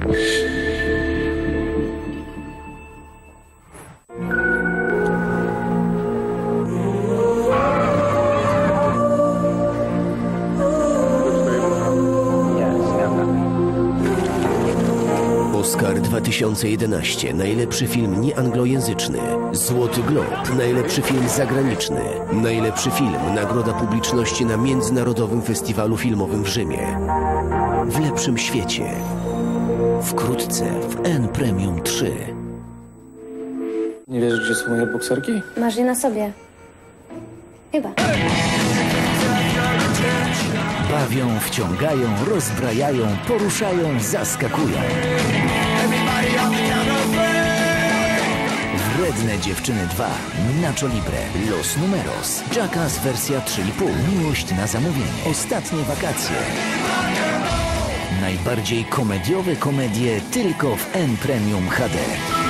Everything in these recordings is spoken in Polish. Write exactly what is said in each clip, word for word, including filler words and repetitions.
Oscar dwa tysiące jedenaście. Najlepszy film nieanglojęzyczny. Złoty Glob. Najlepszy film zagraniczny. Najlepszy film. Nagroda publiczności na Międzynarodowym Festiwalu Filmowym w Rzymie. W lepszym świecie. Wkrótce w N Premium trzy. Nie wiesz, gdzie są moje bokserki? Masz je na sobie. Chyba. Bawią, wciągają, rozbrajają, poruszają, zaskakują. Wredne dziewczyny dwa. Nacho Libre. Los Numeros. Jackass wersja trzy i pół. Miłość na zamówienie. Ostatnie wakacje. Najbardziej komediowe komedie tylko w N Premium H D.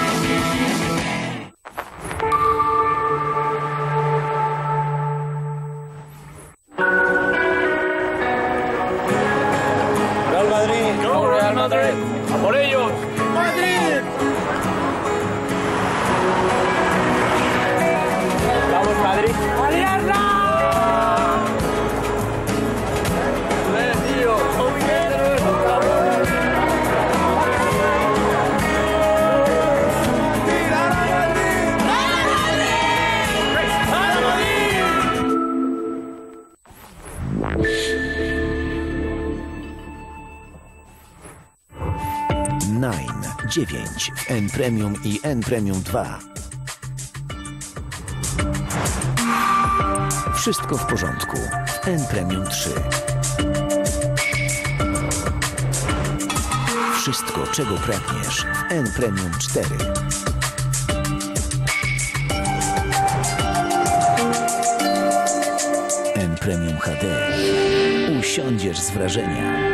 Real Madrid. Go Real Madrid. A por ellos. Madrid. Vamos Madrid. ¡Aliarla! Nine, dziewięć w N Premium i N Premium dwa. Wszystko w porządku w N Premium trzy. Wszystko, czego pragniesz w N Premium cztery. N Premium H D. Usiądziesz z wrażenia.